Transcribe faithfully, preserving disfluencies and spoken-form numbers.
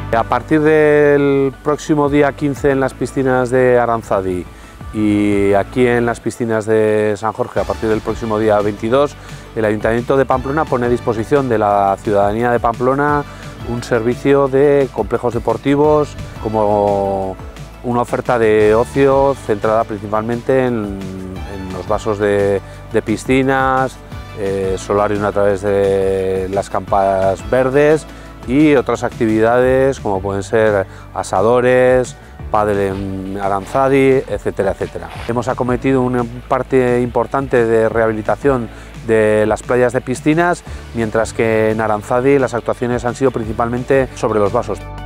A partir del próximo día quince en las piscinas de Aranzadi y aquí en las piscinas de San Jorge, a partir del próximo día veintidós, el Ayuntamiento de Pamplona pone a disposición de la ciudadanía de Pamplona un servicio de complejos deportivos, como una oferta de ocio centrada principalmente en, en los vasos de, de piscinas, eh, solarium a través de las campas verdes y otras actividades como pueden ser asadores, pádel en Aranzadi, etcétera, etcétera. Hemos acometido una parte importante de rehabilitación de las playas de piscinas, mientras que en Aranzadi las actuaciones han sido principalmente sobre los vasos.